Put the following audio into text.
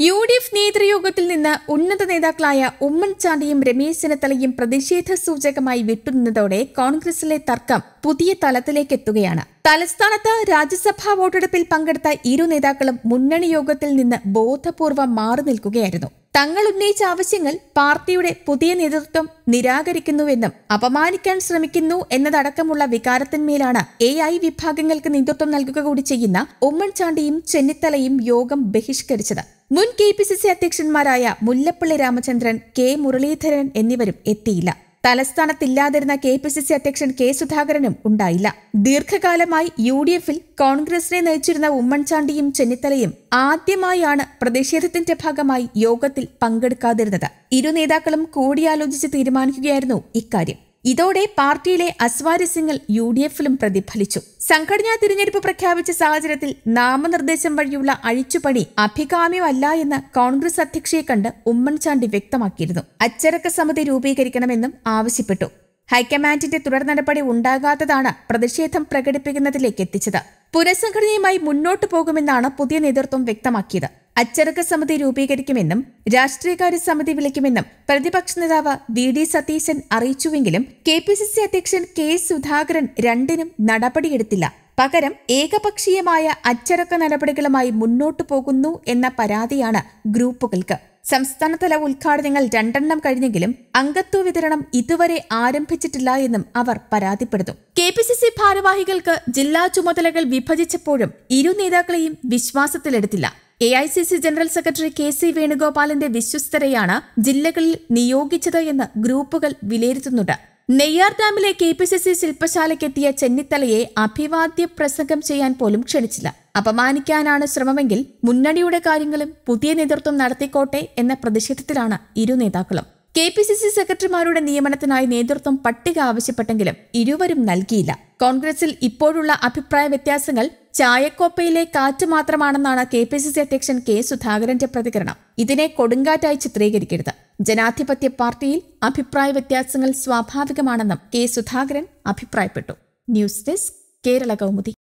UDF നേതൃയോഗത്തിൽ നിന്ന് ഉന്നത നേതാക്കളായ ഉമ്മൻ ചാണ്ടിയും രമേശ് ചെന്നിത്തലയും പ്രതിഷേധ സൂചകമായി വിട്ടുനിന്നതോടെ കോൺഗ്രസിലെ തർക്കം പുതിയ തലത്തിലേക്കെത്തുകയാണ്. തലസ്ഥാനത്ത് രാജ്യസഭാ വോട്ടെടുപ്പിൽ പങ്കെടുത്ത ഇരു നേതാക്കളും മുന്നണി യോഗത്തിൽ നിന്ന് ബോധപൂർവം മാറി നിൽക്കുകയായിരുന്നു. തങ്ങൾ ഉന്നയിച്ച ആവശ്യങ്ങൾ പാർട്ടിയുടെ പുതിയ നേതൃത്വം നിരാകരിക്കുന്നുവെന്നും അപമാനിക്കാൻ ശ്രമിക്കുന്നു എന്നതടക്കമുള്ള വികാരത്തിന്മേലാണ് AI വിഭാഗങ്ങൾക്ക് നേതൃത്വം നൽകുക കൂടി ചെയ്യുന്ന ഉമ്മൻ ചാണ്ടിയും ചെന്നിത്തലയും യോഗം ബഹിഷ്കരിച്ചത്. മുൻ KPCC അധ്യക്ഷന്മാരായ മുല്ലപ്പള്ളി രാമചന്ദ്രൻ, K മുരളീധരൻ എന്നിവരും എത്തിയില്ല. തലസ്ഥാനത്തില്ലാതിരുന്ന KPCC അധ്യക്ഷൻ K സുധാകരനും ഉണ്ടായില്ല. ദീർഘകാലമായി UDFൽ കോൺഗ്രസിനെ നയിച്ചിരുന്ന ഉമ്മൻ ചാണ്ടിയും ചെന്നിത്തലയും ആദ്യമായാണ് പ്രതിഷേധത്തിന്റെ ഭാഗമായി യോഗത്തിൽ പങ്കെടുക്കാതിരുന്നത്. ഇരു നേതാക്കളും കൂടിയാലോചിച്ച് തീരുമാനിക്കുകയായിരുന്നു ഇക്കാര്യം. ഇതോടെ പാർട്ടിയിലെ അസ്വാരസ്യങ്ങൾ UDFലും പ്രതിഫലിച്ചു. സംഘടനാ തിരഞ്ഞെടുപ്പ് പ്രഖ്യാപിച്ച സാഹചര്യത്തിൽ നാമനിർദ്ദേശം വഴിയുള്ള അഴിച്ചുപണി അഭികാമ്യമല്ല എന്ന് കോൺഗ്രസ് അധ്യക്ഷയെ കണ്ട് ഉമ്മൻചാണ്ടി വ്യക്തമാക്കിയിരുന്നു. അച്ചടക്ക സമിതി രൂപീകരിക്കണമെന്നും ആവശ്യപ്പെട്ടു. ഹൈക്കമാൻഡിന്റെ തുടർ നടപടി ഉണ്ടാകാത്തതാണ് പ്രതിഷേധം പ്രകടിപ്പിക്കുന്നതിലേക്ക് എത്തിച്ചത്. പുനഃസംഘടനയുമായി മുന്നോട്ടു പോകുമെന്നാണ് പുതിയ നേതൃത്വം വ്യക്തമാക്കിയത്. അച്ചടക്ക സമിതി രൂപീകരിക്കുമെന്നും രാഷ്ട്രീയകാര്യ സമിതി വിളിക്കുമെന്നും പ്രതിപക്ഷ നേതാവ് VD സതീശൻ അറിയിച്ചുവെങ്കിലും KPCC അധ്യക്ഷൻ K സുധാകരൻ രണ്ടിനും നടപടിയെടുത്തില്ല. പകരം ഏകപക്ഷീയമായ അച്ചടക്ക നടപടികളുമായി മുന്നോട്ടു പോകുന്നു എന്ന പരാതിയാണ് ഗ്രൂപ്പുകൾക്ക്. സംസ്ഥാനതല ഉദ്ഘാടനങ്ങൾ 2 കഴിഞ്ഞെങ്കിലും അംഗത്വ വിതരണം ഇതുവരെ ആരംഭിച്ചിട്ടില്ല എന്നും അവർ പരാതിപ്പെടുന്നു. KPCC ഭാരവാഹികൾക്ക് ജില്ലാ ചുമതലകൾ വിഭജിച്ചപ്പോഴും ഇരു നേതാക്കളെയും വിശ്വാസത്തിലെടുത്തില്ല. AICC ജനറൽ സെക്രട്ടറി KC വേണുഗോപാലിന്റെ വിശ്വസ്തരെയാണ് ജില്ലകളിൽ നിയോഗിച്ചത് എന്ന് ഗ്രൂപ്പുകൾ വിലയിരുത്തുന്നുണ്ട്. നെയ്യാർ ഡാമിലെ KPCC ശില്പശാലയ്ക്കെത്തിയ ചെന്നിത്തലയെ അഭിവാദ്യ പ്രസംഗം ചെയ്യാൻ പോലും ക്ഷണിച്ചില്ല. അപമാനിക്കാനാണ് ശ്രമമെങ്കിൽ മുന്നണിയുടെ കാര്യങ്ങളും പുതിയ നേതൃത്വം നടത്തിക്കോട്ടെ എന്ന പ്രതിഷേധത്തിലാണ് ഇരു നേതാക്കളും. KPCC സെക്രട്ടറിമാരുടെ നിയമനത്തിനായി നേതൃത്വം പട്ടിക ആവശ്യപ്പെട്ടെങ്കിലും ഇരുവരും നൽകിയില്ല. കോൺഗ്രസിൽ ഇപ്പോഴുള്ള അഭിപ്രായ വ്യത്യാസങ്ങൾ ചായക്കോപ്പയിലെ കാറ്റ് മാത്രമാണെന്നാണ് KPCC അധ്യക്ഷൻ K സുധാകരന്റെ പ്രതികരണം. ഇതിനെ കൊടുങ്കാറ്റായി ചിത്രീകരിക്കരുത്. ജനാധിപത്യ പാർട്ടിയിൽ അഭിപ്രായ വ്യത്യാസങ്ങൾ സ്വാഭാവികമാണെന്നും K സുധാകരൻ അഭിപ്രായപ്പെട്ടു. News desk, Kerala Kaumudi.